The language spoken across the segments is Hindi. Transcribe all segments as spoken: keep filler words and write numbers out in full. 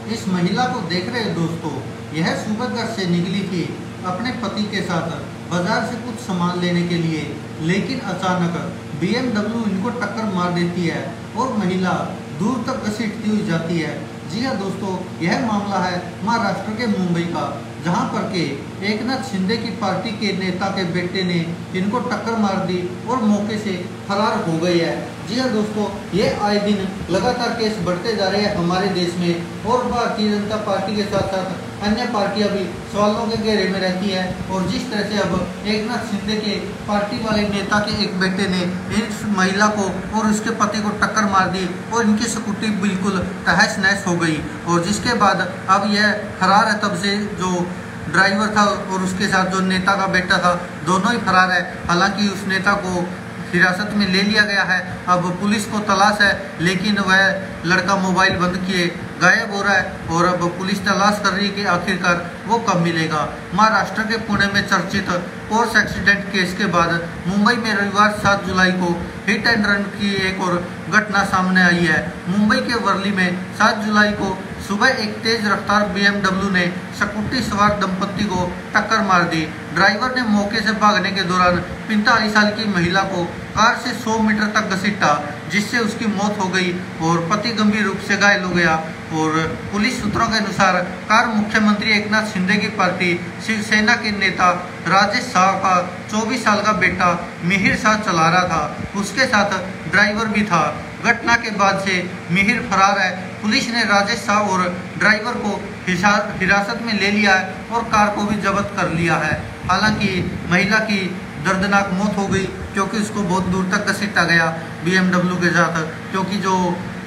इस महिला को देख रहे दोस्तों, यह सुबह घर से निकली थी अपने पति के साथ बाजार से कुछ सामान लेने के लिए, लेकिन अचानक बीएमडब्ल्यू इनको टक्कर मार देती है और महिला दूर तक घसीटती हुई जाती है। जी हाँ दोस्तों, यह मामला है महाराष्ट्र के मुंबई का, जहां पर के एकनाथ शिंदे की पार्टी के नेता के बेटे ने इनको टक्कर मार दी और मौके से फरार हो गई है। जी हाँ दोस्तों, ये आए दिन लगातार केस बढ़ते जा रहे हैं हमारे देश में और भारतीय जनता पार्टी के साथ साथ अन्य पार्टियां भी सवालों के घेरे में रहती है। और जिस तरह से अब एकनाथ शिंदे के पार्टी वाले नेता के एक बेटे ने इस महिला को और उसके पति को टक्कर मार दी और इनकी स्कूटी बिल्कुल तहस नहस हो गई, और जिसके बाद अब यह फरार है। तब से जो ड्राइवर था और उसके साथ जो नेता का बेटा था, दोनों ही फरार है। हालांकि उस नेता को हिरासत में ले लिया गया है, अब पुलिस को तलाश है, लेकिन वह लड़का मोबाइल बंद किए गायब हो रहा है और अब पुलिस तलाश कर रही है कि आखिरकार वो कब मिलेगा। महाराष्ट्र के पुणे में चर्चित पोर्स एक्सीडेंट केस के बाद मुंबई में रविवार सात जुलाई को हिट एंड रन की एक और घटना सामने आई है। मुंबई के वर्ली में सात जुलाई को सुबह एक तेज रफ्तार बीएमडब्ल्यू ने स्कूटी सवार दंपत्ति को टक्कर मार दी। ड्राइवर ने मौके से भागने के दौरान पैंतालीस साल की महिला को कार से सौ मीटर तक घसीटा, जिससे उसकी मौत हो गई और पति गंभीर रूप से घायल हो गया। और पुलिस सूत्रों के अनुसार कार मुख्यमंत्री एकनाथ शिंदे की पार्टी शिवसेना के नेता राजेश शाह का चौबीस साल का बेटा मिहिर शाह चला रहा था, उसके साथ ड्राइवर भी था। घटना के बाद से मिहिर फरार है। पुलिस ने राजेश शाह और ड्राइवर को हिरासत में ले लिया है और कार को भी जब्त कर लिया है। हालांकि महिला की दर्दनाक मौत हो गई क्योंकि उसको बहुत दूर तक घसीटा गया बीएमडब्ल्यू के साथ, क्योंकि जो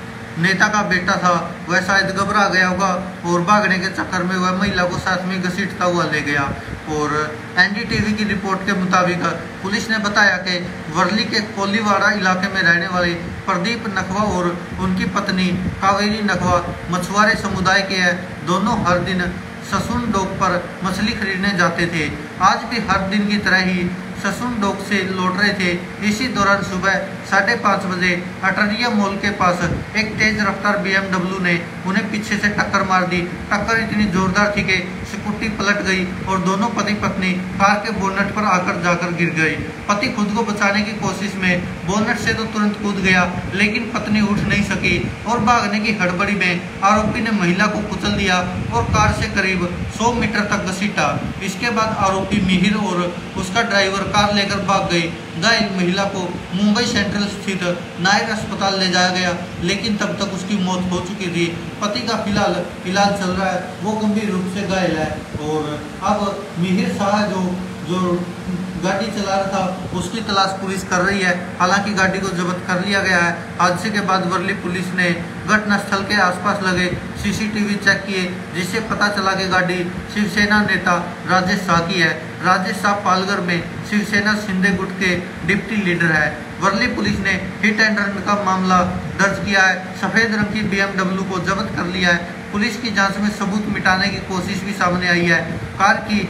नेता का बेटा था वह शायद घबरा गया होगा और भागने के चक्कर में वह महिला को साथ में घसीटता हुआ ले गया। और एनडीटीवी की रिपोर्ट के मुताबिक पुलिस ने बताया कि वर्ली के कोलीवाड़ा इलाके में रहने वाले प्रदीप नखवा और उनकी पत्नी कावेरी नखवा मछुआरे समुदाय के हैं। दोनों हर दिन ससुन डोक पर मछली खरीदने जाते थे। आज भी हर दिन की तरह ही ससुन डोक से लौट रहे थे। इसी दौरान सुबह साढ़े पाँच बजे अटरिया मॉल के पास एक तेज रफ्तार बीएमडब्ल्यू ने उन्हें पीछे से टक्कर मार दी। टक्कर इतनी जोरदार थी कि स्कूटी पलट गई और दोनों पति पत्नी कार के बोनट पर आकर जाकर गिर गए। पति खुद को बचाने की कोशिश में बोनट से तो तुरंत कूद गया, लेकिन पत्नी उठ नहीं सकी और भागने की हड़बड़ी में आरोपी ने महिला को कुचल दिया और कार से करीब सौ मीटर तक घसीटा। इसके बाद आरोपी मिहिर और उसका ड्राइवर कार लेकर भाग गई। घायल महिला को मुंबई सेंट्रल स्थित नायर अस्पताल ले जाया गया, लेकिन तब तक उसकी मौत हो चुकी थी। पति का फिलहाल इलाज चल रहा है, वो गंभीर रूप से घायल है। और अब मिहिर शाह जो जो गाड़ी चला रहा था उसकी तलाश पुलिस कर रही है। हालांकि गाड़ी को जब्त कर लिया गया है। हादसे के बाद वर्ली पुलिस ने घटनास्थल के आसपास लगे सीसीटीवी चेक किए, जिससे पता चला कि गाड़ी शिवसेना नेता राजेश शाह की है। राजेश शाह पालघर में शिवसेना शिंदे गुट के डिप्टी लीडर है। वर्ली पुलिस ने हिट एंड रन का मामला दर्ज किया है। सफेद रंग की बीएमडब्ल्यू को जब्त कर लिया है। पुलिस की जांच में सबूत मिटाने की कोशिश भी सामने आई है। कार की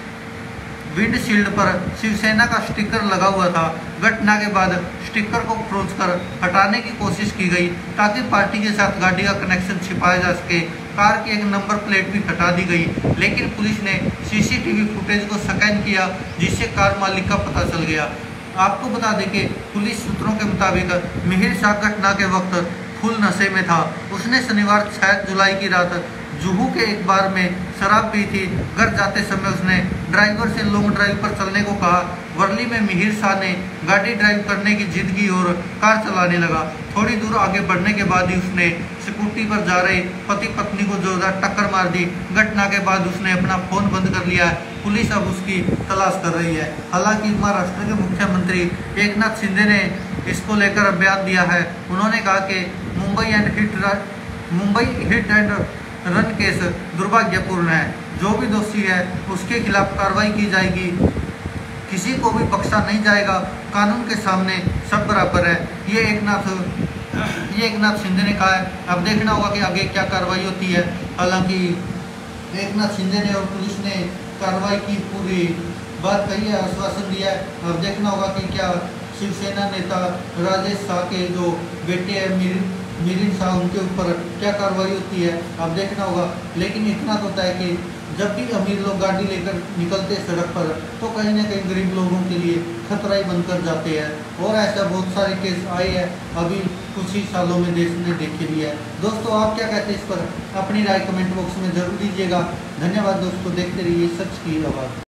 विंडशील्ड पर शिवसेना का स्टिकर लगा हुआ था। घटना के बाद स्टिकर को खरोंचकर हटाने की कोशिश की गई ताकि पार्टी के साथ गाड़ी का कनेक्शन छिपाया जा सके। कार की एक नंबर प्लेट भी हटा दी गई, लेकिन पुलिस ने सीसीटीवी फुटेज को स्कैन किया, जिससे कार मालिक का पता चल गया। आपको बता दें कि पुलिस सूत्रों के मुताबिक मिहिर शाह घटना के वक्त फुल नशे में था। उसने शनिवार छह जुलाई की रात जुहू के एक बार में शराब पी थी। घर जाते समय उसने ड्राइवर से लॉन्ग ड्राइव पर चलने को कहा। वर्ली में मिहिर शाह ने गाड़ी ड्राइव करने की जिद की और कार चलाने लगा। थोड़ी दूर आगे बढ़ने के बाद ही उसने स्कूटी पर जा रहे पति पत्नी को जोरदार टक्कर मार दी। घटना के बाद उसने अपना फोन बंद कर लिया है। पुलिस अब उसकी तलाश कर रही है। हालांकि महाराष्ट्र के मुख्यमंत्री एकनाथ शिंदे ने इसको लेकर बयान दिया है। उन्होंने कहा कि Mumbai and hit Mumbai hit and run case दुर्भाग्यपूर्ण है। जो भी दोषी है उसके खिलाफ कार्रवाई की जाएगी। किसी को भी बख्शा नहीं जाएगा। कानून के सामने सब बराबर है। ये एकनाथ ये एकनाथ शिंदे ने कहा है। अब देखना होगा कि आगे क्या कार्रवाई होती है। हालांकि एकनाथ शिंदे ने और पुलिस ने कार्रवाई की पूरी बात कही है, आश्वासन दिया है। अब देखना होगा कि क्या शिवसेना नेता राजेश शाह के जो बेटे हैं मिलिंद शाह उनके ऊपर क्या कार्रवाई होती है अब देखना होगा। लेकिन इतना तो तय कि जब भी अमीर लोग गाड़ी लेकर निकलते सड़क पर तो कहीं ना कहीं गरीब लोगों के लिए खतरा ही बनकर जाते हैं। और ऐसा बहुत सारे केस आए हैं अभी कुछ ही सालों में देश ने देखे भी है। दोस्तों आप क्या कहते हैं इस पर, अपनी राय कमेंट बॉक्स में जरूर दीजिएगा। धन्यवाद दोस्तों, देखते रहिए सच की आवाज़।